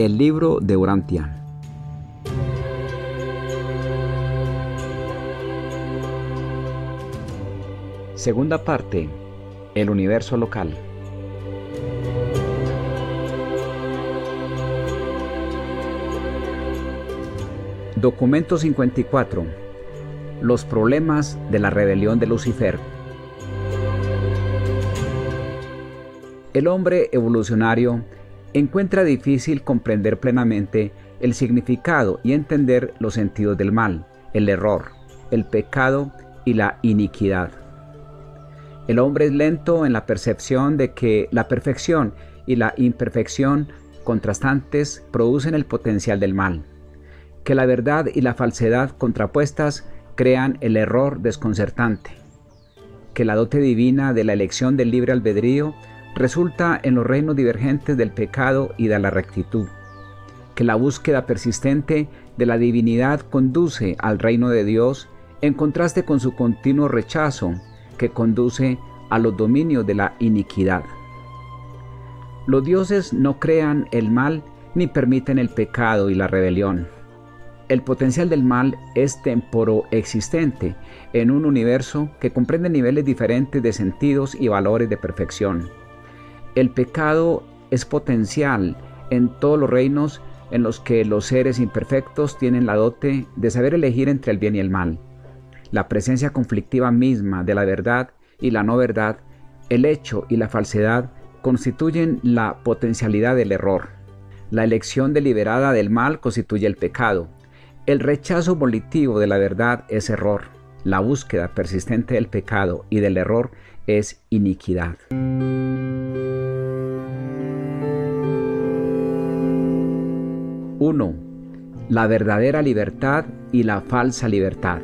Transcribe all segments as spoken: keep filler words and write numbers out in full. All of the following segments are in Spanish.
El libro de Urantia. Segunda parte. El universo local. Documento cincuenta y cuatro. Los problemas de la rebelión de Lucifer. El hombre evolucionario encuentra difícil comprender plenamente el significado y entender los sentidos del mal, el error, el pecado y la iniquidad. El hombre es lento en la percepción de que la perfección y la imperfección contrastantes producen el potencial del mal, que la verdad y la falsedad contrapuestas crean el error desconcertante, que la dote divina de la elección del libre albedrío resulta en los reinos divergentes del pecado y de la rectitud, que la búsqueda persistente de la divinidad conduce al reino de Dios en contraste con su continuo rechazo que conduce a los dominios de la iniquidad. Los dioses no crean el mal ni permiten el pecado y la rebelión. El potencial del mal es temporoexistente en un universo que comprende niveles diferentes de sentidos y valores de perfección. El pecado es potencial en todos los reinos en los que los seres imperfectos tienen la dote de saber elegir entre el bien y el mal. La presencia conflictiva misma de la verdad y la no verdad, el hecho y la falsedad constituyen la potencialidad del error. La elección deliberada del mal constituye el pecado. El rechazo volitivo de la verdad es error. La búsqueda persistente del pecado y del error es iniquidad. uno. La verdadera libertad y la falsa libertad.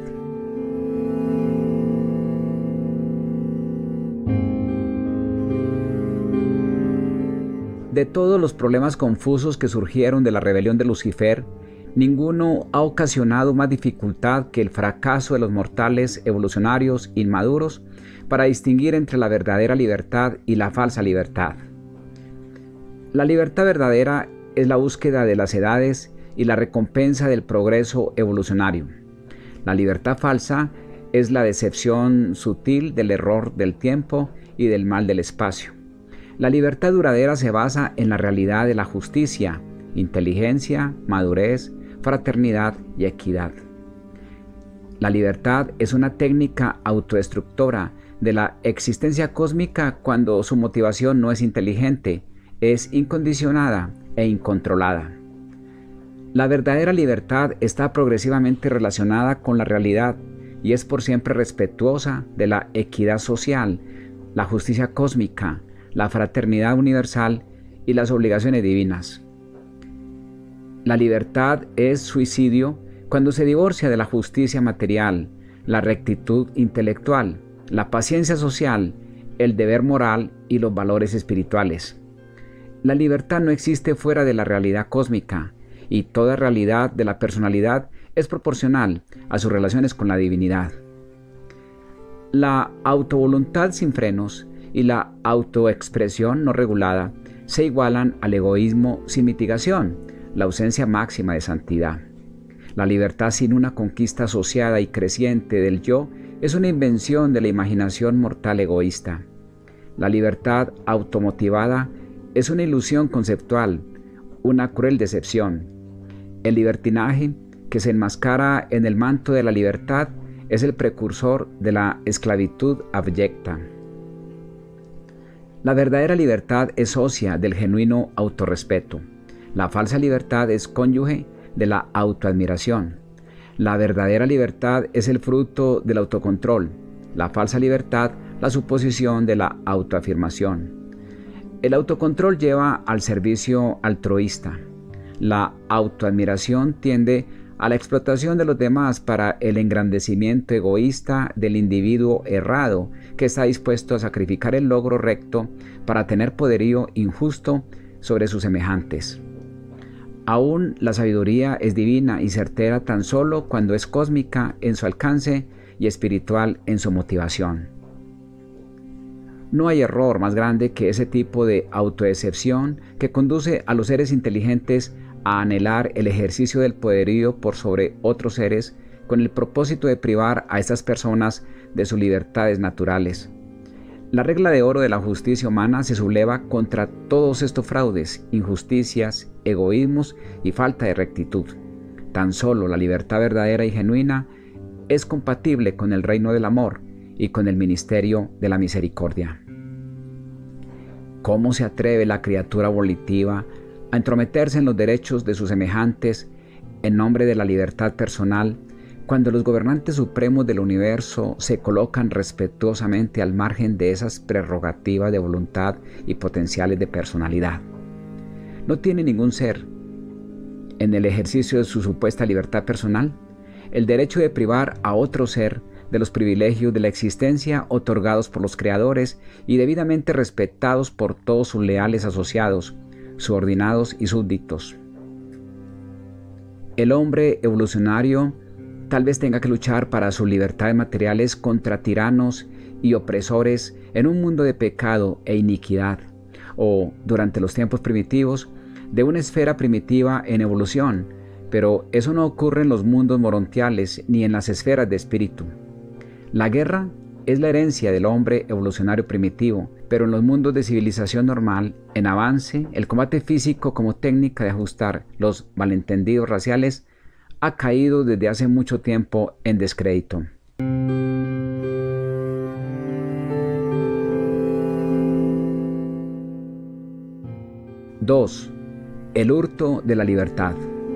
De todos los problemas confusos que surgieron de la rebelión de Lucifer, ninguno ha ocasionado más dificultad que el fracaso de los mortales evolucionarios inmaduros para distinguir entre la verdadera libertad y la falsa libertad. La libertad verdadera es la búsqueda de las edades y la recompensa del progreso evolucionario. La libertad falsa es la decepción sutil del error del tiempo y del mal del espacio. La libertad duradera se basa en la realidad de la justicia, inteligencia, madurez, fraternidad y equidad. La libertad es una técnica autodestructora de la existencia cósmica cuando su motivación no es inteligente, es incondicionada e incontrolada. La verdadera libertad está progresivamente relacionada con la realidad y es por siempre respetuosa de la equidad social, la justicia cósmica, la fraternidad universal y las obligaciones divinas. La libertad es suicidio cuando se divorcia de la justicia material, la rectitud intelectual, la paciencia social, el deber moral y los valores espirituales. La libertad no existe fuera de la realidad cósmica, y toda realidad de la personalidad es proporcional a sus relaciones con la divinidad. La autovoluntad sin frenos y la autoexpresión no regulada se igualan al egoísmo sin mitigación, la ausencia máxima de santidad. La libertad sin una conquista asociada y creciente del yo es una invención de la imaginación mortal egoísta. La libertad automotivada es una ilusión conceptual, una cruel decepción. El libertinaje, que se enmascara en el manto de la libertad, es el precursor de la esclavitud abyecta. La verdadera libertad es socia del genuino autorrespeto. La falsa libertad es cónyuge de la autoadmiración. La verdadera libertad es el fruto del autocontrol. La falsa libertad, la suposición de la autoafirmación. El autocontrol lleva al servicio altruista. La autoadmiración tiende a la explotación de los demás para el engrandecimiento egoísta del individuo errado que está dispuesto a sacrificar el logro recto para tener poderío injusto sobre sus semejantes. Aún la sabiduría es divina y certera tan solo cuando es cósmica en su alcance y espiritual en su motivación. No hay error más grande que ese tipo de autodecepción que conduce a los seres inteligentes a anhelar el ejercicio del poderío por sobre otros seres con el propósito de privar a estas personas de sus libertades naturales. La regla de oro de la justicia humana se subleva contra todos estos fraudes, injusticias, egoísmos y falta de rectitud. Tan solo la libertad verdadera y genuina es compatible con el reino del amor y con el ministerio de la misericordia. ¿Cómo se atreve la criatura volitiva a entrometerse en los derechos de sus semejantes en nombre de la libertad personal, cuando los gobernantes supremos del universo se colocan respetuosamente al margen de esas prerrogativas de voluntad y potenciales de personalidad? ¿No tiene ningún ser, en el ejercicio de su supuesta libertad personal, el derecho de privar a otro ser de los privilegios de la existencia otorgados por los creadores y debidamente respetados por todos sus leales asociados, subordinados y súbditos? El hombre evolucionario tal vez tenga que luchar para sus libertades materiales contra tiranos y opresores en un mundo de pecado e iniquidad, o, durante los tiempos primitivos, de una esfera primitiva en evolución, pero eso no ocurre en los mundos morontiales ni en las esferas de espíritu. La guerra es la herencia del hombre evolucionario primitivo, pero en los mundos de civilización normal, en avance, el combate físico como técnica de ajustar los malentendidos raciales ha caído desde hace mucho tiempo en descrédito. dos. El hurto de la libertad.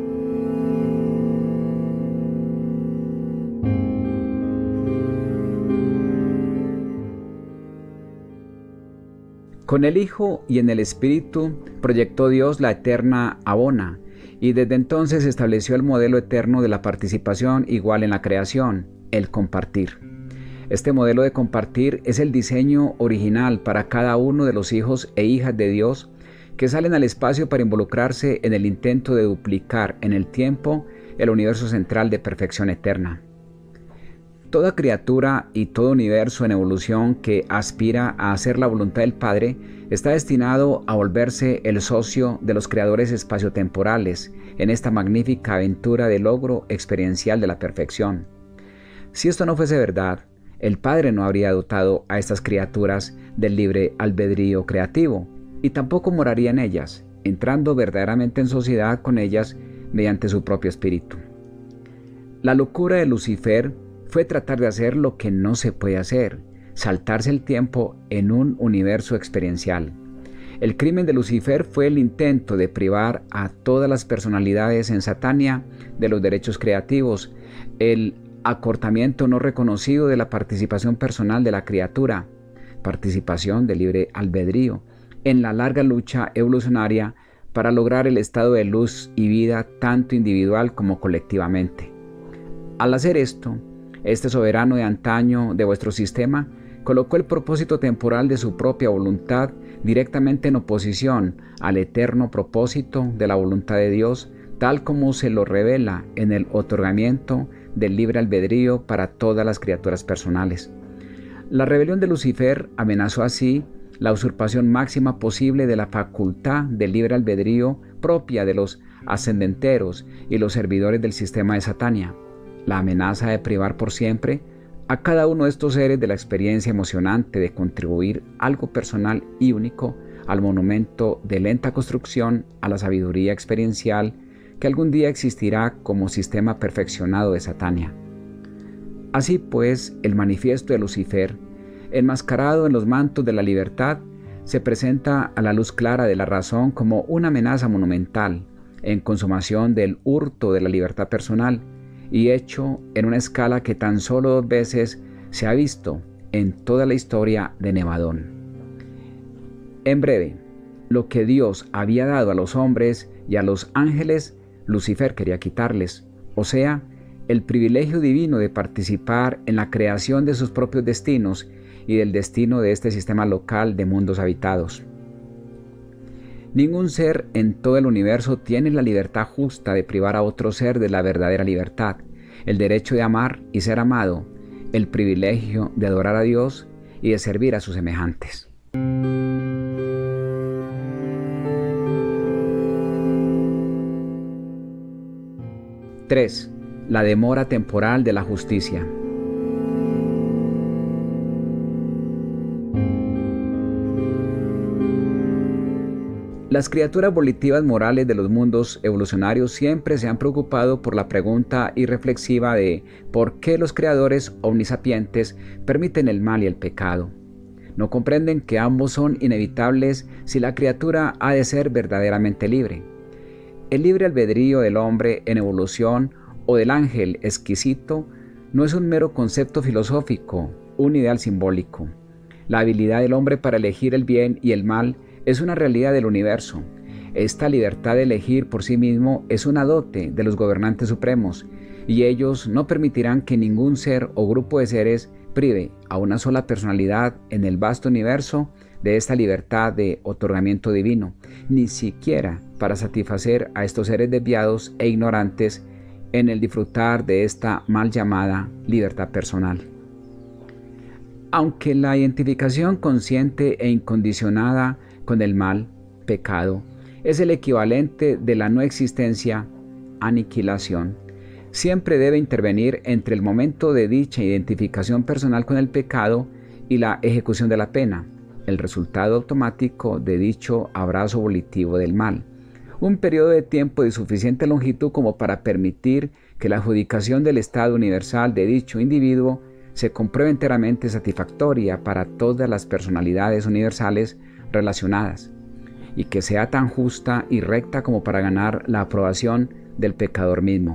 Con el Hijo y en el Espíritu proyectó Dios la eterna abona, y desde entonces estableció el modelo eterno de la participación igual en la creación, el compartir. Este modelo de compartir es el diseño original para cada uno de los hijos e hijas de Dios que salen al espacio para involucrarse en el intento de duplicar en el tiempo el universo central de perfección eterna. Toda criatura y todo universo en evolución que aspira a hacer la voluntad del Padre está destinado a volverse el socio de los creadores espaciotemporales en esta magnífica aventura de logro experiencial de la perfección. Si esto no fuese verdad, el Padre no habría dotado a estas criaturas del libre albedrío creativo y tampoco moraría en ellas, entrando verdaderamente en sociedad con ellas mediante su propio espíritu. La locura de Lucifer fue tratar de hacer lo que no se puede hacer, saltarse el tiempo en un universo experiencial. El crimen de Lucifer fue el intento de privar a todas las personalidades en Satania de los derechos creativos, el acortamiento no reconocido de la participación personal de la criatura, participación de libre albedrío, en la larga lucha evolucionaria para lograr el estado de luz y vida tanto individual como colectivamente. Al hacer esto, este soberano de antaño de vuestro sistema colocó el propósito temporal de su propia voluntad directamente en oposición al eterno propósito de la voluntad de Dios, tal como se lo revela en el otorgamiento del libre albedrío para todas las criaturas personales. La rebelión de Lucifer amenazó así la usurpación máxima posible de la facultad del libre albedrío propia de los ascendenteros y los servidores del sistema de Satania. La amenaza de privar por siempre a cada uno de estos seres de la experiencia emocionante de contribuir algo personal y único al monumento de lenta construcción a la sabiduría experiencial que algún día existirá como sistema perfeccionado de Satania. Así pues, el manifiesto de Lucifer, enmascarado en los mantos de la libertad, se presenta a la luz clara de la razón como una amenaza monumental en consumación del hurto de la libertad personal, y hecho en una escala que tan solo dos veces se ha visto en toda la historia de Nevadón. En breve, lo que Dios había dado a los hombres y a los ángeles, Lucifer quería quitarles, o sea, el privilegio divino de participar en la creación de sus propios destinos y del destino de este sistema local de mundos habitados. Ningún ser en todo el universo tiene la libertad justa de privar a otro ser de la verdadera libertad, el derecho de amar y ser amado, el privilegio de adorar a Dios y de servir a sus semejantes. tres. La demora temporal de la justicia. Las criaturas volitivas morales de los mundos evolucionarios siempre se han preocupado por la pregunta irreflexiva de por qué los creadores omnisapientes permiten el mal y el pecado. No comprenden que ambos son inevitables si la criatura ha de ser verdaderamente libre. El libre albedrío del hombre en evolución o del ángel exquisito no es un mero concepto filosófico, un ideal simbólico. La habilidad del hombre para elegir el bien y el mal es una realidad del universo. Esta libertad de elegir por sí mismo es una dote de los gobernantes supremos, y ellos no permitirán que ningún ser o grupo de seres prive a una sola personalidad en el vasto universo de esta libertad de otorgamiento divino, ni siquiera para satisfacer a estos seres desviados e ignorantes en el disfrutar de esta mal llamada libertad personal. Aunque la identificación consciente e incondicionada con el mal, pecado, es el equivalente de la no existencia, aniquilación, siempre debe intervenir entre el momento de dicha identificación personal con el pecado y la ejecución de la pena, el resultado automático de dicho abrazo volitivo del mal. Un periodo de tiempo de suficiente longitud como para permitir que la adjudicación del estado universal de dicho individuo se compruebe enteramente satisfactoria para todas las personalidades universales relacionadas, y que sea tan justa y recta como para ganar la aprobación del pecador mismo.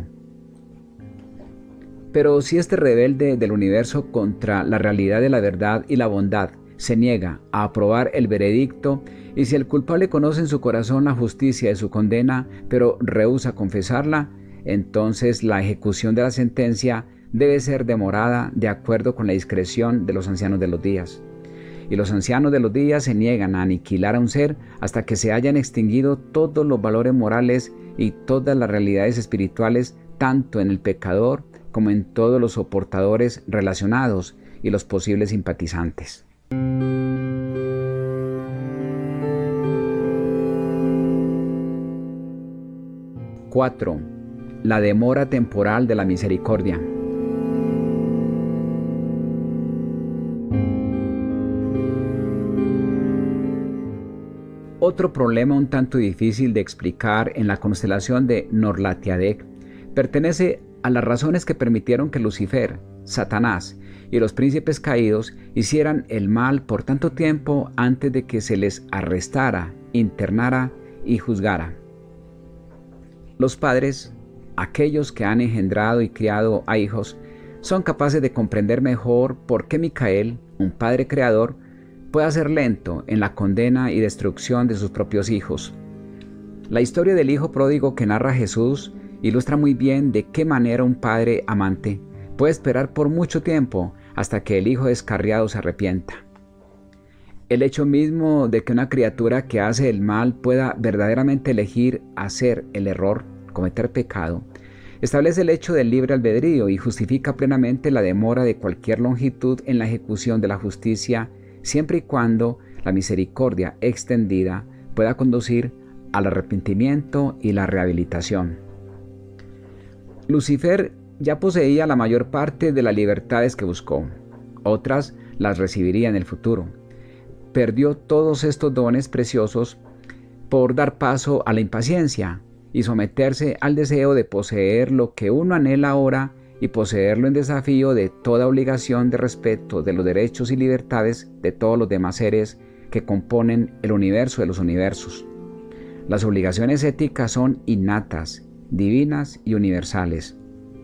Pero si este rebelde del universo contra la realidad de la verdad y la bondad se niega a aprobar el veredicto, y si el culpable conoce en su corazón la justicia de su condena, pero rehúsa confesarla, entonces la ejecución de la sentencia debe ser demorada de acuerdo con la discreción de los ancianos de los días. Y los ancianos de los días se niegan a aniquilar a un ser hasta que se hayan extinguido todos los valores morales y todas las realidades espirituales, tanto en el pecador como en todos los soportadores relacionados y los posibles simpatizantes. cuatro. La demora temporal de la misericordia. Otro problema un tanto difícil de explicar en la constelación de Norlatiadec pertenece a las razones que permitieron que Lucifer, Satanás y los príncipes caídos hicieran el mal por tanto tiempo antes de que se les arrestara, internara y juzgara. Los padres, aquellos que han engendrado y criado a hijos, son capaces de comprender mejor por qué Micael, un padre creador, puede ser lento en la condena y destrucción de sus propios hijos. La historia del hijo pródigo que narra Jesús ilustra muy bien de qué manera un padre amante puede esperar por mucho tiempo hasta que el hijo descarriado se arrepienta. El hecho mismo de que una criatura que hace el mal pueda verdaderamente elegir hacer el error, cometer pecado, establece el hecho del libre albedrío y justifica plenamente la demora de cualquier longitud en la ejecución de la justicia, siempre y cuando la misericordia extendida pueda conducir al arrepentimiento y la rehabilitación. Lucifer ya poseía la mayor parte de las libertades que buscó, otras las recibiría en el futuro. Perdió todos estos dones preciosos por dar paso a la impaciencia y someterse al deseo de poseer lo que uno anhela ahora y poseerlo en desafío de toda obligación de respeto de los derechos y libertades de todos los demás seres que componen el universo de los universos. Las obligaciones éticas son innatas, divinas y universales.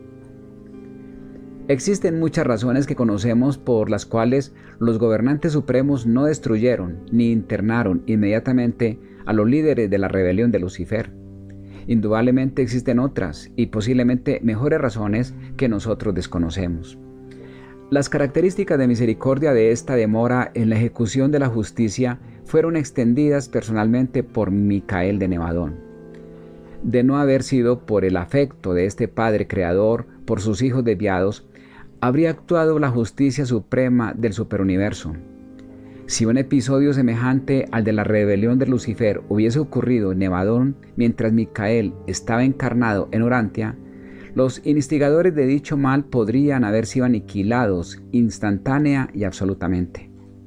Existen muchas razones que conocemos por las cuales los gobernantes supremos no destruyeron ni internaron inmediatamente a los líderes de la rebelión de Lucifer. Indudablemente existen otras y posiblemente mejores razones que nosotros desconocemos. Las características de misericordia de esta demora en la ejecución de la justicia fueron extendidas personalmente por Micael de Nevadón. De no haber sido por el afecto de este Padre Creador por sus hijos desviados, habría actuado la justicia suprema del superuniverso. Si un episodio semejante al de la rebelión de Lucifer hubiese ocurrido en Nevadón mientras Micael estaba encarnado en Urantia, Los instigadores de dicho mal podrían haber sido aniquilados instantánea y absolutamente.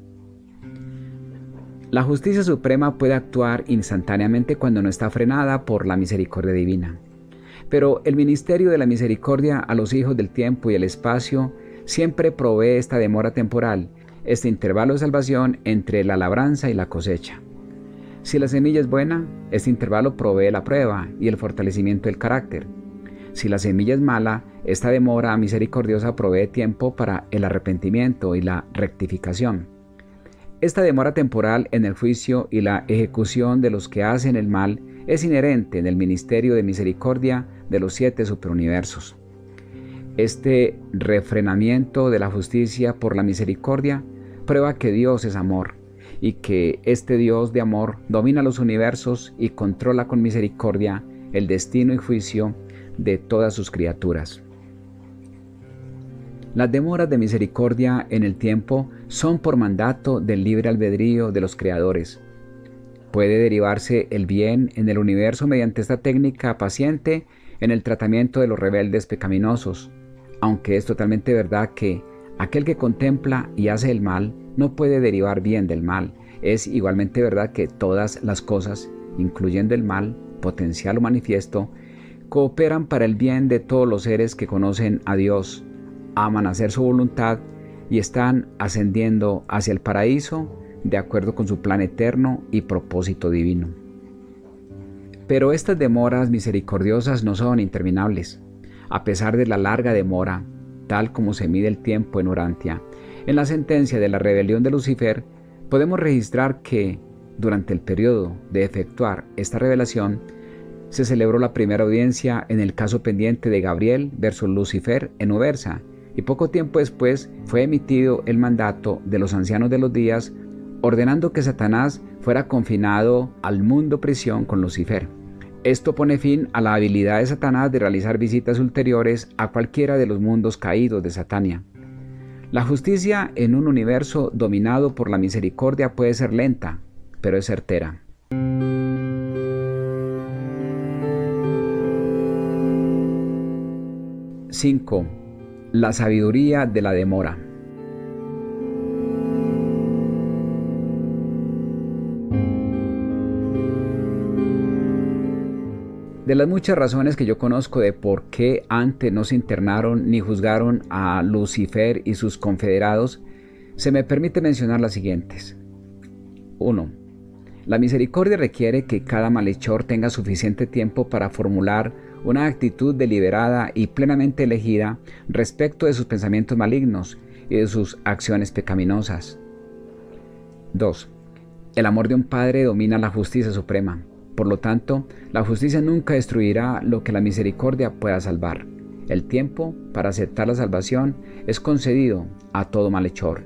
La justicia suprema puede actuar instantáneamente cuando no está frenada por la misericordia divina. Pero el ministerio de la misericordia a los hijos del tiempo y el espacio siempre provee esta demora temporal, este intervalo de salvación entre la labranza y la cosecha. Si la semilla es buena, este intervalo provee la prueba y el fortalecimiento del carácter. Si la semilla es mala, esta demora misericordiosa provee tiempo para el arrepentimiento y la rectificación. Esta demora temporal en el juicio y la ejecución de los que hacen el mal es inherente en el ministerio de misericordia de los siete superuniversos. Este refrenamiento de la justicia por la misericordia prueba que Dios es amor y que este Dios de amor domina los universos y controla con misericordia el destino y juicio de todas sus criaturas. Las demoras de misericordia en el tiempo son por mandato del libre albedrío de los creadores. Puede derivarse el bien en el universo mediante esta técnica paciente en el tratamiento de los rebeldes pecaminosos, aunque es totalmente verdad que aquel que contempla y hace el mal no puede derivar bien del mal. Es igualmente verdad que todas las cosas, incluyendo el mal, potencial o manifiesto, cooperan para el bien de todos los seres que conocen a Dios, aman hacer su voluntad y están ascendiendo hacia el paraíso de acuerdo con su plan eterno y propósito divino. Pero estas demoras misericordiosas no son interminables. A pesar de la larga demora, tal como se mide el tiempo en Urantia, en la sentencia de la rebelión de Lucifer, podemos registrar que, durante el periodo de efectuar esta revelación, se celebró la primera audiencia en el caso pendiente de Gabriel versus Lucifer en Ubersa, y poco tiempo después fue emitido el mandato de los ancianos de los días ordenando que Satanás fuera confinado al mundo prisión con Lucifer. Esto pone fin a la habilidad de Satanás de realizar visitas ulteriores a cualquiera de los mundos caídos de Satania. La justicia en un universo dominado por la misericordia puede ser lenta, pero es certera. cinco. La sabiduría de la demora. De las muchas razones que yo conozco de por qué antes no se internaron ni juzgaron a Lucifer y sus confederados, se me permite mencionar las siguientes. uno. La misericordia requiere que cada malhechor tenga suficiente tiempo para formular una actitud deliberada y plenamente elegida respecto de sus pensamientos malignos y de sus acciones pecaminosas. dos. El amor de un padre domina la justicia suprema. Por lo tanto, la justicia nunca destruirá lo que la misericordia pueda salvar. El tiempo para aceptar la salvación es concedido a todo malhechor.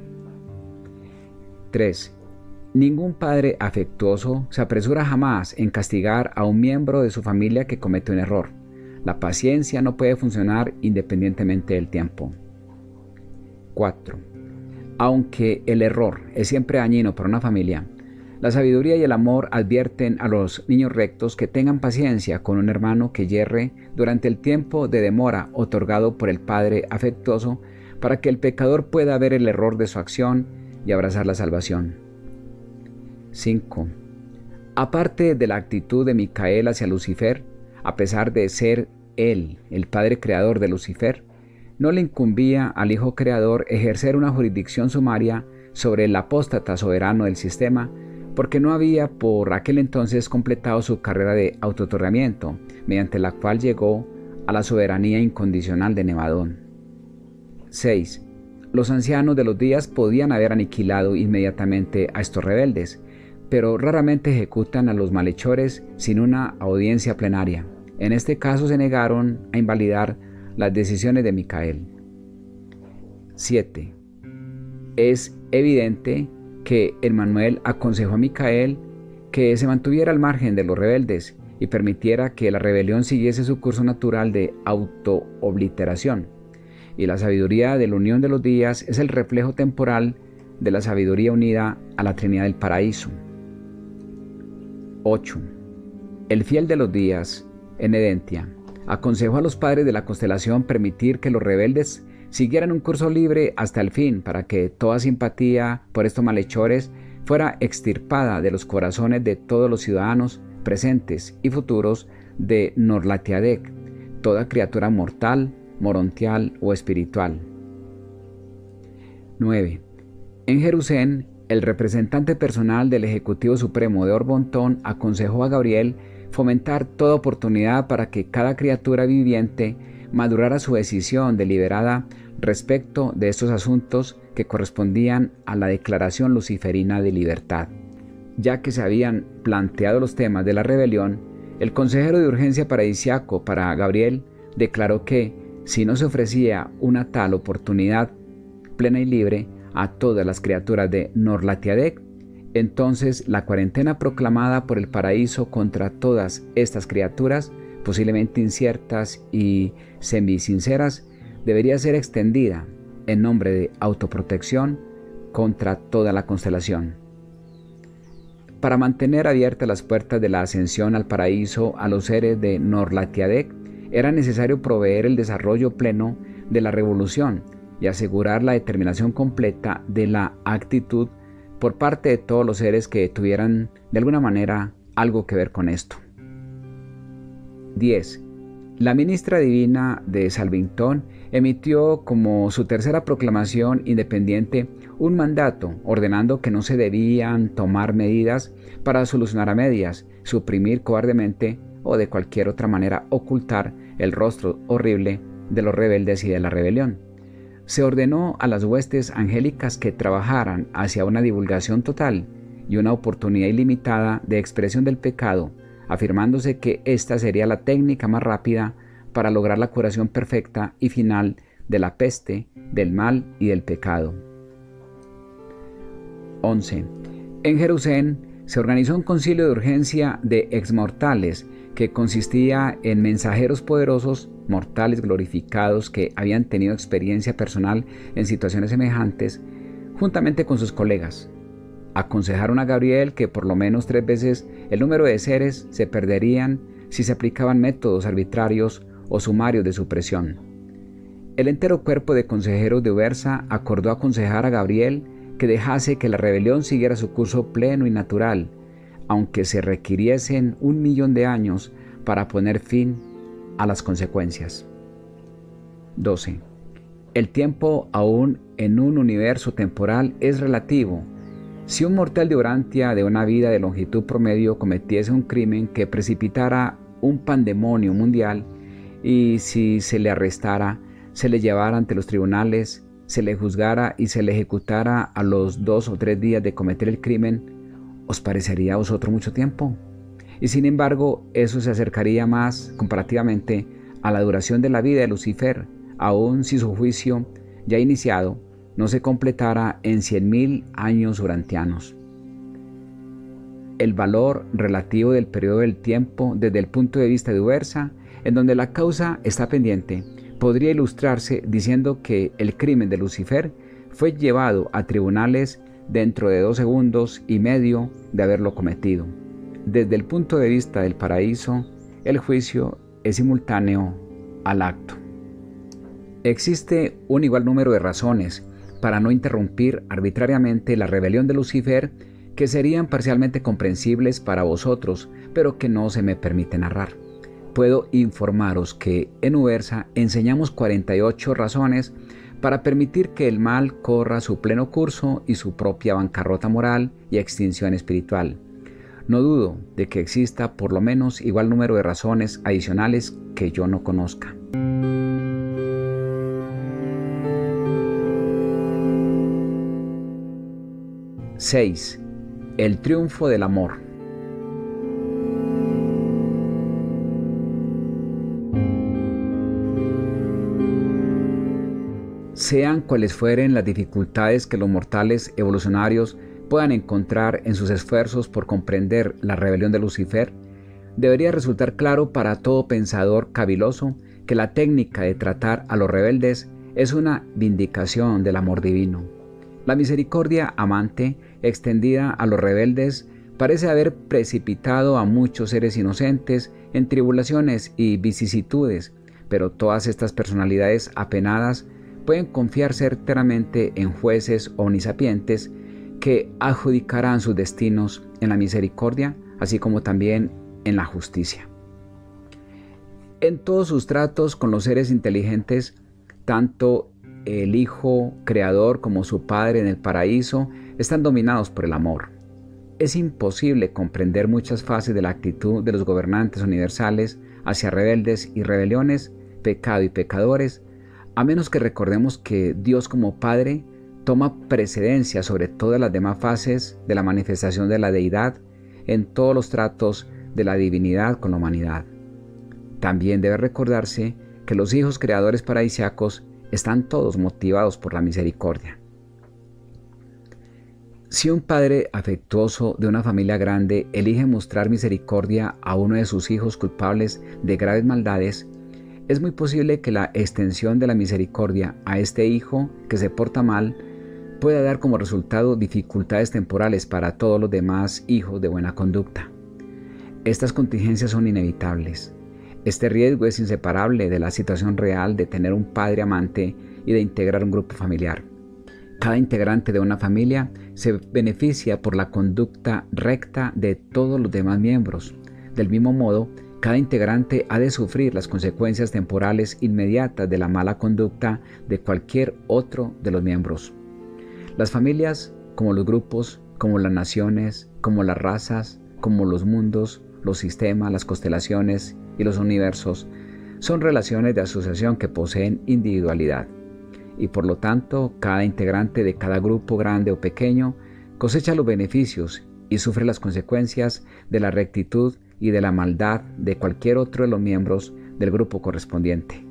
tres. Ningún padre afectuoso se apresura jamás en castigar a un miembro de su familia que comete un error. La paciencia no puede funcionar independientemente del tiempo. cuatro. Aunque el error es siempre dañino para una familia, la sabiduría y el amor advierten a los niños rectos que tengan paciencia con un hermano que yerre durante el tiempo de demora otorgado por el Padre afectuoso para que el pecador pueda ver el error de su acción y abrazar la salvación. cinco. Aparte de la actitud de Micael hacia Lucifer, a pesar de ser él el Padre Creador de Lucifer, no le incumbía al Hijo Creador ejercer una jurisdicción sumaria sobre el apóstata soberano del sistema, porque no había por aquel entonces completado su carrera de autootorgamiento, mediante la cual llegó a la soberanía incondicional de Nevadón. seis. Los ancianos de los días podían haber aniquilado inmediatamente a estos rebeldes, pero raramente ejecutan a los malhechores sin una audiencia plenaria. En este caso se negaron a invalidar las decisiones de Micael. siete. Es evidente que Emmanuel aconsejó a Micael que se mantuviera al margen de los rebeldes y permitiera que la rebelión siguiese su curso natural de autoobliteración. Y la sabiduría de la unión de los días es el reflejo temporal de la sabiduría unida a la Trinidad del Paraíso. ocho. El fiel de los días, en Edentia, aconsejó a los padres de la constelación permitir que los rebeldes siguieran un curso libre hasta el fin, para que toda simpatía por estos malhechores fuera extirpada de los corazones de todos los ciudadanos presentes y futuros de Norlatiadec, toda criatura mortal, morontial o espiritual. nueve. En Jerusalén, el representante personal del Ejecutivo Supremo de Orbontón aconsejó a Gabriel fomentar toda oportunidad para que cada criatura viviente madurara su decisión deliberada respecto de estos asuntos que correspondían a la Declaración Luciferina de Libertad. Ya que se habían planteado los temas de la rebelión, el consejero de urgencia paradisiaco para Gabriel declaró que, si no se ofrecía una tal oportunidad plena y libre a todas las criaturas de Norlatiadec, entonces la cuarentena proclamada por el paraíso contra todas estas criaturas, posiblemente inciertas y semisinceras, debería ser extendida en nombre de autoprotección contra toda la constelación. Para mantener abiertas las puertas de la ascensión al paraíso a los seres de Norlatiadec, era necesario proveer el desarrollo pleno de la revolución y asegurar la determinación completa de la actitud por parte de todos los seres que tuvieran de alguna manera algo que ver con esto. diez. La ministra divina de Salvington emitió como su tercera proclamación independiente un mandato ordenando que no se debían tomar medidas para solucionar a medias, suprimir cobardemente o de cualquier otra manera ocultar el rostro horrible de los rebeldes y de la rebelión. Se ordenó a las huestes angélicas que trabajaran hacia una divulgación total y una oportunidad ilimitada de expresión del pecado, afirmándose que esta sería la técnica más rápida para lograr la curación perfecta y final de la peste, del mal y del pecado. once. En Jerusalén se organizó un concilio de urgencia de exmortales que consistía en mensajeros poderosos, mortales glorificados que habían tenido experiencia personal en situaciones semejantes, juntamente con sus colegas. Aconsejaron a Gabriel que por lo menos tres veces el número de seres se perderían si se aplicaban métodos arbitrarios o sumarios de supresión. El entero cuerpo de consejeros de Ubersa acordó aconsejar a Gabriel que dejase que la rebelión siguiera su curso pleno y natural, aunque se requiriesen un millón de años para poner fin a las consecuencias. doce. El tiempo aún en un universo temporal es relativo. Si un mortal de Urantia de una vida de longitud promedio cometiese un crimen que precipitara un pandemonio mundial, y si se le arrestara, se le llevara ante los tribunales, se le juzgara y se le ejecutara a los dos o tres días de cometer el crimen, ¿os parecería a vosotros mucho tiempo? Y sin embargo, eso se acercaría más comparativamente a la duración de la vida de Lucifer, aun si su juicio, ya iniciado, no se completara en cien mil años urantianos. El valor relativo del periodo del tiempo desde el punto de vista de Ubersa, en donde la causa está pendiente, podría ilustrarse diciendo que el crimen de Lucifer fue llevado a tribunales dentro de dos segundos y medio de haberlo cometido. Desde el punto de vista del paraíso, el juicio es simultáneo al acto. Existe un igual número de razones para no interrumpir arbitrariamente la rebelión de Lucifer que serían parcialmente comprensibles para vosotros, pero que no se me permite narrar. Puedo informaros que en Ubersa enseñamos cuarenta y ocho razones para permitir que el mal corra su pleno curso y su propia bancarrota moral y extinción espiritual. No dudo de que exista por lo menos igual número de razones adicionales que yo no conozca. seis. El triunfo del amor. Sean cuales fueren las dificultades que los mortales evolucionarios puedan encontrar en sus esfuerzos por comprender la rebelión de Lucifer, debería resultar claro para todo pensador caviloso que la técnica de tratar a los rebeldes es una vindicación del amor divino. La misericordia amante extendida a los rebeldes parece haber precipitado a muchos seres inocentes en tribulaciones y vicisitudes, pero todas estas personalidades apenadas pueden confiar certeramente en jueces omnisapientes que adjudicarán sus destinos en la misericordia, así como también en la justicia. En todos sus tratos con los seres inteligentes, tanto el Hijo Creador como su Padre en el paraíso están dominados por el amor. Es imposible comprender muchas fases de la actitud de los gobernantes universales hacia rebeldes y rebeliones, pecado y pecadores, a menos que recordemos que Dios como Padre toma precedencia sobre todas las demás fases de la manifestación de la deidad en todos los tratos de la divinidad con la humanidad. También debe recordarse que los hijos creadores paradisíacos están todos motivados por la misericordia. Si un padre afectuoso de una familia grande elige mostrar misericordia a uno de sus hijos culpables de graves maldades, es muy posible que la extensión de la misericordia a este hijo que se porta mal pueda dar como resultado dificultades temporales para todos los demás hijos de buena conducta. Estas contingencias son inevitables. Este riesgo es inseparable de la situación real de tener un padre amante y de integrar un grupo familiar. Cada integrante de una familia se beneficia por la conducta recta de todos los demás miembros. Del mismo modo, cada integrante ha de sufrir las consecuencias temporales inmediatas de la mala conducta de cualquier otro de los miembros. Las familias, como los grupos, como las naciones, como las razas, como los mundos, los sistemas, las constelaciones y los universos, son relaciones de asociación que poseen individualidad. Y por lo tanto, cada integrante de cada grupo, grande o pequeño, cosecha los beneficios y sufre las consecuencias de la rectitud y de la maldad de cualquier otro de los miembros del grupo correspondiente.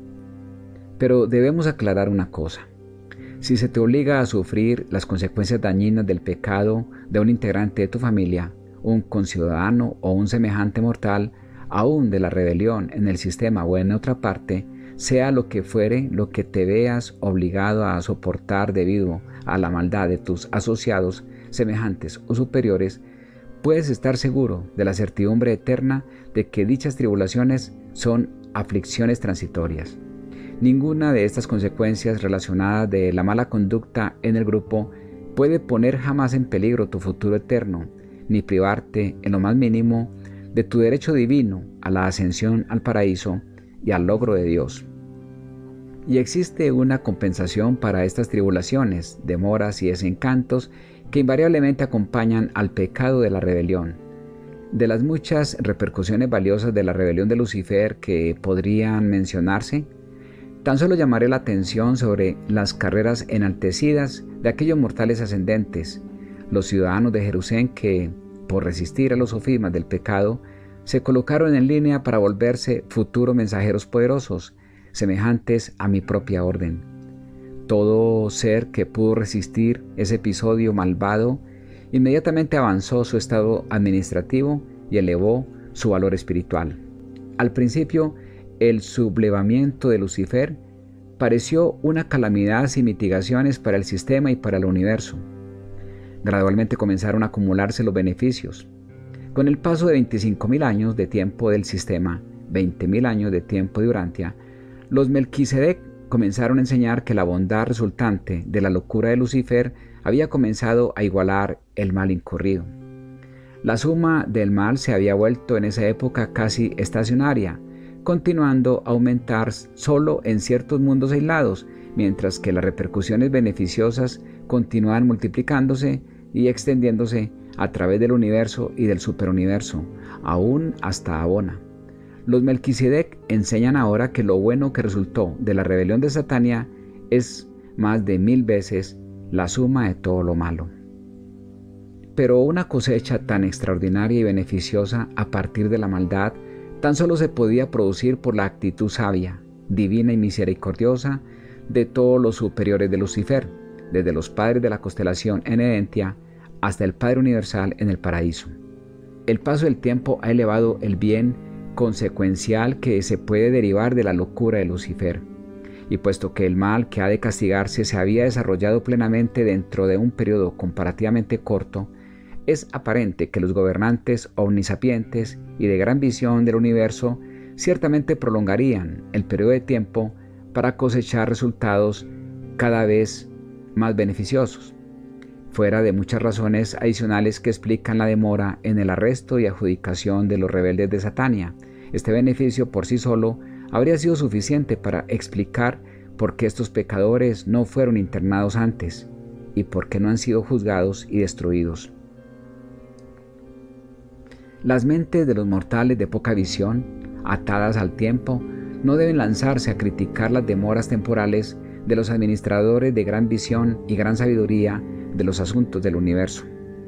Pero debemos aclarar una cosa. Si se te obliga a sufrir las consecuencias dañinas del pecado de un integrante de tu familia, un conciudadano o un semejante mortal, aún de la rebelión en el sistema o en otra parte, sea lo que fuere lo que te veas obligado a soportar debido a la maldad de tus asociados, semejantes o superiores, puedes estar seguro de la certidumbre eterna de que dichas tribulaciones son aflicciones transitorias. Ninguna de estas consecuencias relacionadas de la mala conducta en el grupo puede poner jamás en peligro tu futuro eterno, ni privarte en lo más mínimo de tu derecho divino a la ascensión al paraíso y al logro de Dios. Y existe una compensación para estas tribulaciones, demoras y desencantos que invariablemente acompañan al pecado de la rebelión. De las muchas repercusiones valiosas de la rebelión de Lucifer que podrían mencionarse, tan solo llamaré la atención sobre las carreras enaltecidas de aquellos mortales ascendentes, los ciudadanos de Jerusalén que, por resistir a los sofismas del pecado, se colocaron en línea para volverse futuros mensajeros poderosos, semejantes a mi propia orden. Todo ser que pudo resistir ese episodio malvado inmediatamente avanzó su estado administrativo y elevó su valor espiritual. Al principio, el sublevamiento de Lucifer pareció una calamidad sin mitigaciones para el sistema y para el universo. Gradualmente comenzaron a acumularse los beneficios. Con el paso de veinticinco mil años de tiempo del sistema, veinte mil años de tiempo de Urantia, los Melquisedec comenzaron a enseñar que la bondad resultante de la locura de Lucifer había comenzado a igualar el mal incurrido. La suma del mal se había vuelto en esa época casi estacionaria, continuando a aumentar solo en ciertos mundos aislados, mientras que las repercusiones beneficiosas continuaban multiplicándose y extendiéndose a través del universo y del superuniverso, aún hasta Abona. Los Melquisedec enseñan ahora que lo bueno que resultó de la rebelión de Satania es más de mil veces la suma de todo lo malo. Pero una cosecha tan extraordinaria y beneficiosa a partir de la maldad tan solo se podía producir por la actitud sabia, divina y misericordiosa de todos los superiores de Lucifer, desde los padres de la constelación en Edentia hasta el Padre Universal en el paraíso. El paso del tiempo ha elevado el bien consecuencial que se puede derivar de la locura de Lucifer, y puesto que el mal que ha de castigarse se había desarrollado plenamente dentro de un periodo comparativamente corto, es aparente que los gobernantes omnisapientes y de gran visión del universo ciertamente prolongarían el periodo de tiempo para cosechar resultados cada vez más beneficiosos, fuera de muchas razones adicionales que explican la demora en el arresto y adjudicación de los rebeldes de Satania. Este beneficio por sí solo habría sido suficiente para explicar por qué estos pecadores no fueron internados antes y por qué no han sido juzgados y destruidos. Las mentes de los mortales de poca visión, atadas al tiempo, no deben lanzarse a criticar las demoras temporales de los administradores de gran visión y gran sabiduría de los asuntos del universo.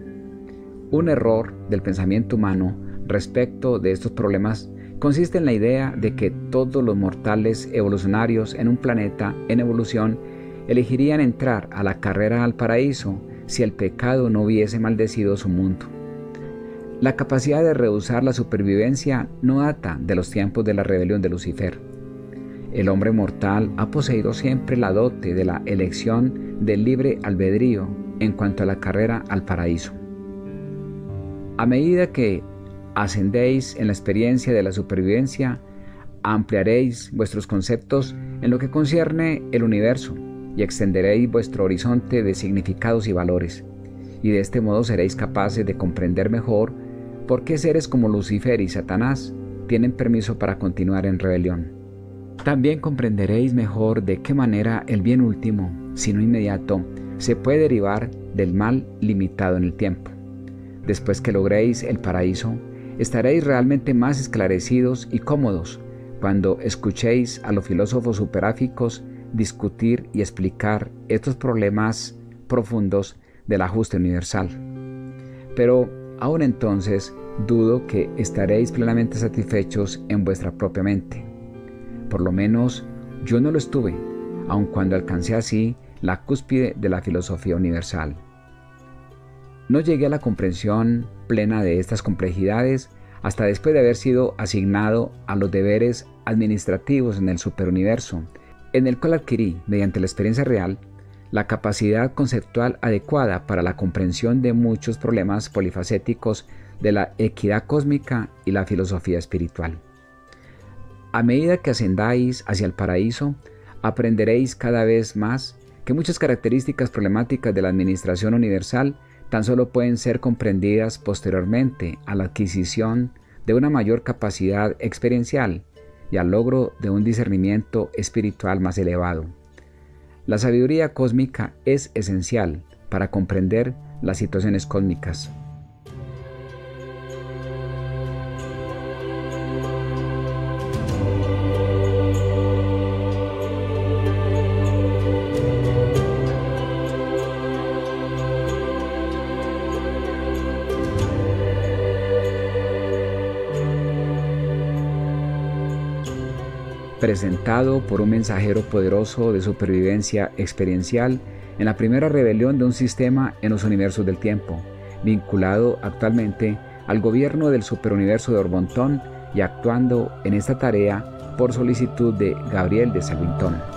Un error del pensamiento humano respecto de estos problemas consiste en la idea de que todos los mortales evolucionarios en un planeta en evolución elegirían entrar a la carrera al paraíso si el pecado no hubiese maldecido su mundo. La capacidad de rehusar la supervivencia no data de los tiempos de la rebelión de Lucifer. El hombre mortal ha poseído siempre la dote de la elección del libre albedrío en cuanto a la carrera al paraíso. A medida que ascendéis en la experiencia de la supervivencia, ampliaréis vuestros conceptos en lo que concierne el universo y extenderéis vuestro horizonte de significados y valores, y de este modo seréis capaces de comprender mejor por qué seres como Lucifer y Satanás tienen permiso para continuar en rebelión. También comprenderéis mejor de qué manera el bien último, si no inmediato, se puede derivar del mal limitado en el tiempo. Después que logréis el paraíso, estaréis realmente más esclarecidos y cómodos cuando escuchéis a los filósofos superáficos discutir y explicar estos problemas profundos del ajuste universal. Pero aún entonces dudo que estaréis plenamente satisfechos en vuestra propia mente. Por lo menos yo no lo estuve, aun cuando alcancé así la cúspide de la filosofía universal. No llegué a la comprensión plena de estas complejidades hasta después de haber sido asignado a los deberes administrativos en el superuniverso, en el cual adquirí, mediante la experiencia real, la capacidad conceptual adecuada para la comprensión de muchos problemas polifacéticos de la equidad cósmica y la filosofía espiritual. A medida que ascendáis hacia el paraíso, aprenderéis cada vez más que muchas características problemáticas de la administración universal tan solo pueden ser comprendidas posteriormente a la adquisición de una mayor capacidad experiencial y al logro de un discernimiento espiritual más elevado. La sabiduría cósmica es esencial para comprender las situaciones cósmicas. Presentado por un mensajero poderoso de supervivencia experiencial en la primera rebelión de un sistema en los universos del tiempo, vinculado actualmente al gobierno del superuniverso de Orbontón y actuando en esta tarea por solicitud de Gabriel de Salvintón.